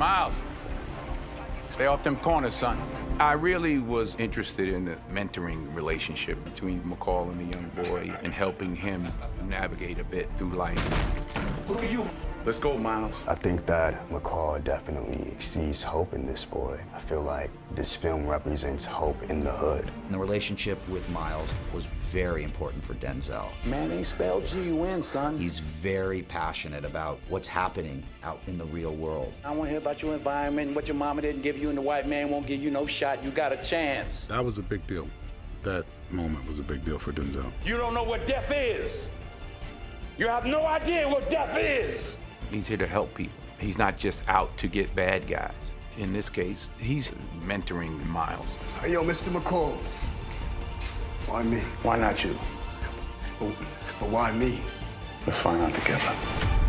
Miles, stay off them corners, son. I really was interested in the mentoring relationship between McCall and the young boy and helping him navigate a bit through life. Look at you. Let's go, Miles. I think that McCall definitely sees hope in this boy. I feel like this film represents hope in the hood. And the relationship with Miles was very important for Denzel. Man ain't spelled G-U-N, son. He's very passionate about what's happening out in the real world. I want to hear about your environment, what your mama didn't give you, and the white man won't give you no shot. You got a chance. That was a big deal. That moment was a big deal for Denzel. You don't know what death is. You have no idea what death is. He's here to help people. He's not just out to get bad guys. In this case, he's mentoring Miles. Hey, yo, Mr. McCall. Why me? Why not you? But why me? Let's find out together.